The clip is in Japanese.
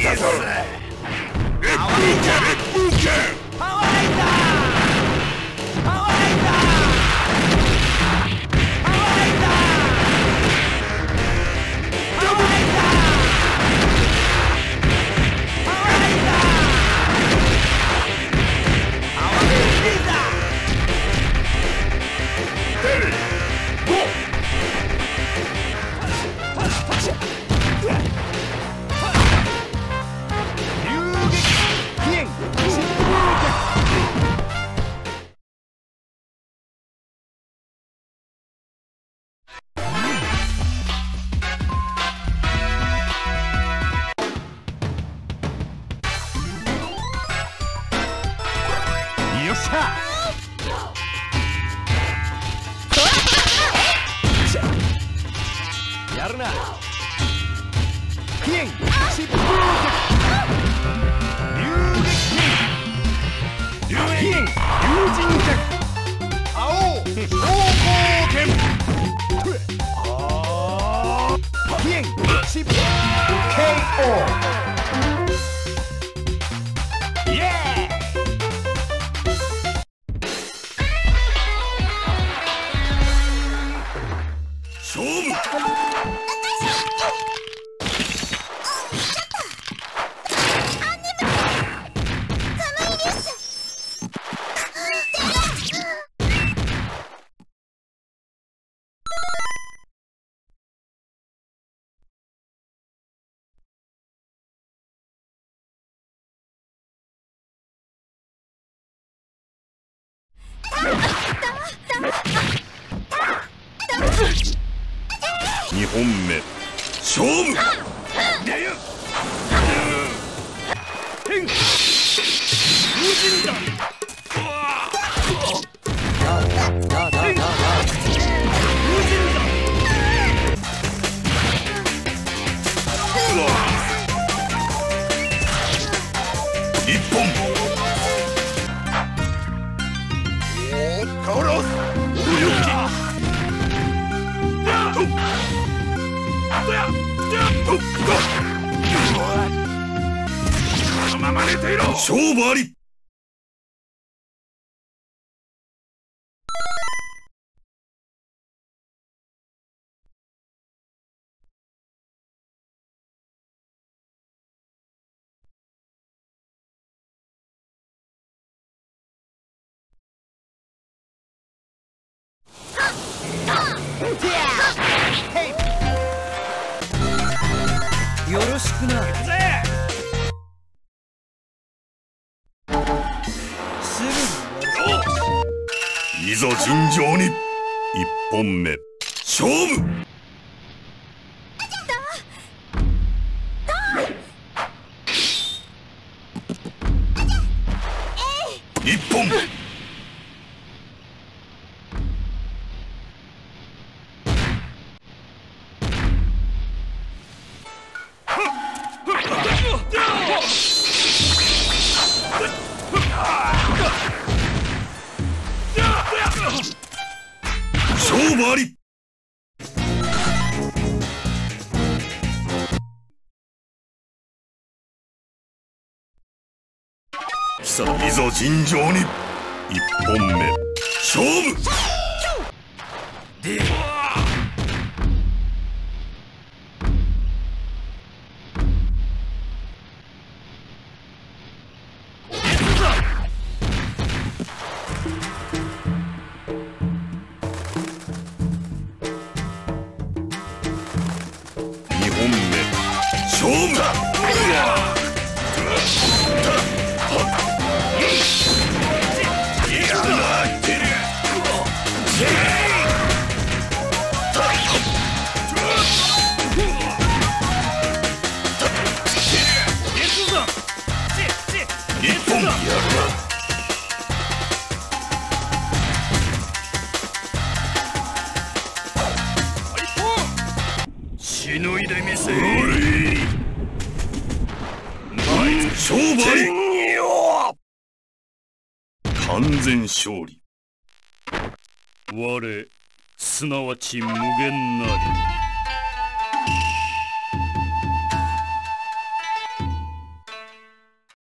ったぞ。パワーライダー、パワーライダー、パワーライダー、パワーライダー、パワーライダー、パワーライダー、パワーライダー、パワーライダー。よっしゃ。やるな。ピエン疾風流撃ピエン竜神脚青昇降拳ピエン疾風 KO。勝負。2本目勝負。変風神だ。変風神だ。一本。おお、倒す。そのまま寝ていろ。勝負あり。よろしくな。いざ尋常に。1本目勝負。1本。勝負あり。さあ、いざ尋常に。1本目勝負。勝負だ。一本やるな。しのいでみせ。勝負あり。完全勝利。我すなわち無限なり。